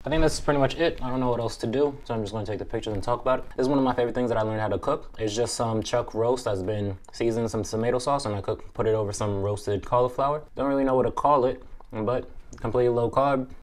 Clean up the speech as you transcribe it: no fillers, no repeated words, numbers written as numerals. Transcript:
I think that's pretty much it. I don't know what else to do, so I'm just gonna take the pictures and talk about it. This is one of my favorite things that I learned how to cook. It's just some chuck roast that's been seasoned in some tomato sauce, and I put it over some roasted cauliflower. Don't really know what to call it, but completely low carb,